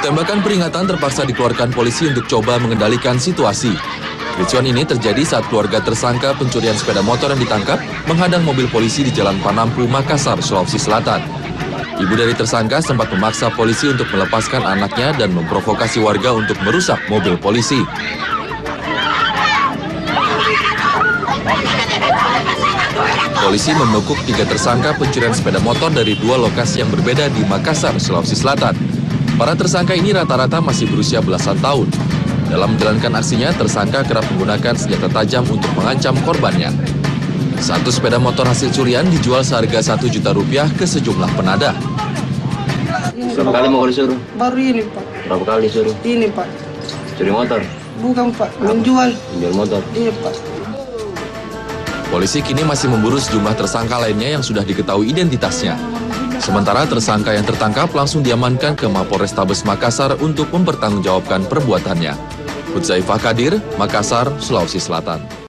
Tembakan peringatan terpaksa dikeluarkan polisi untuk coba mengendalikan situasi. Kericuan ini terjadi saat keluarga tersangka pencurian sepeda motor yang ditangkap menghadang mobil polisi di Jalan Panampu, Makassar, Sulawesi Selatan. Ibu dari tersangka sempat memaksa polisi untuk melepaskan anaknya dan memprovokasi warga untuk merusak mobil polisi. Polisi membekuk 3 tersangka pencurian sepeda motor dari 2 lokasi yang berbeda di Makassar, Sulawesi Selatan. Para tersangka ini rata-rata masih berusia belasan tahun. Dalam menjalankan aksinya, tersangka kerap menggunakan senjata tajam untuk mengancam korbannya. Satu sepeda motor hasil curian dijual seharga Rp1 juta ke sejumlah penadah. Berapa kali mau disuruh? Baru ini, Pak. Berapa kali disuruh? Ini, Pak. Curi motor? Bukan, Pak. Menjual. Menjual motor? Iya, Pak. Polisi kini masih memburu sejumlah tersangka lainnya yang sudah diketahui identitasnya. Sementara tersangka yang tertangkap langsung diamankan ke Mapolrestabes Makassar untuk mempertanggungjawabkan perbuatannya. Hudzaifah Kadir, Makassar, Sulawesi Selatan.